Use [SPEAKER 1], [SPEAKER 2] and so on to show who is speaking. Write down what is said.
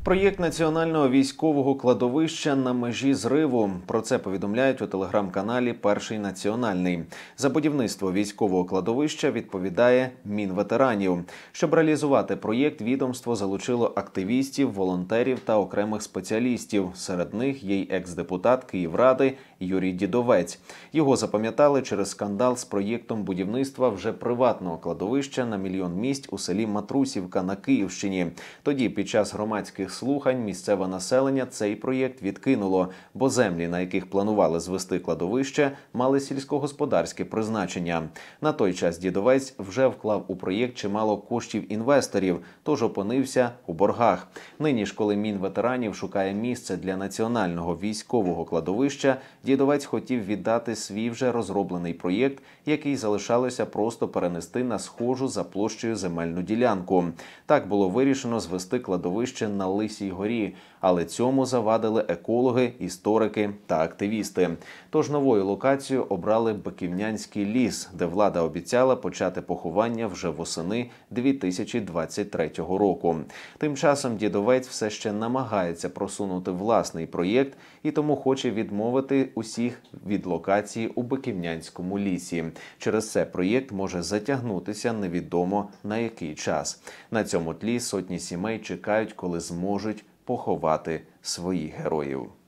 [SPEAKER 1] Проєкт національного військового кладовища на межі зриву. Про це повідомляють у телеграм-каналі «Перший національний». За будівництво військового кладовища відповідає Мінветеранів. Щоб реалізувати проєкт, відомство залучило активістів, волонтерів та окремих спеціалістів. Серед них є й екс-депутат Київради Юрій Дідовець. Його запам'ятали через скандал з проєктом будівництва вже приватного кладовища на 1 мільйон місць у селі Матрусівка на Київщині. Тоді під час громадських слухань місцеве населення цей проєкт відкинуло, бо землі, на яких планували звести кладовище, мали сільськогосподарське призначення. На той час Дідовець вже вклав у проєкт чимало коштів інвесторів, тож опинився у боргах. Нині ж, коли Мінветеранів шукає місце для національного військового кладовища, Дідовець хотів віддати свій вже розроблений проєкт, який залишалося просто перенести на схожу за площею земельну ділянку. Так було вирішено звести кладовище на Лисій горі, але цьому завадили екологи, історики та активісти. Тож новою локацією обрали Биківнянський ліс, де влада обіцяла почати поховання вже восени 2023 року. Тим часом Дідовець все ще намагається просунути власний проєкт і тому хоче відмовити усіх від локації у Биківнянському лісі. Через це проєкт може затягнутися невідомо на який час. На цьому тлі сотні сімей чекають, коли зможуть поховати своїх героїв.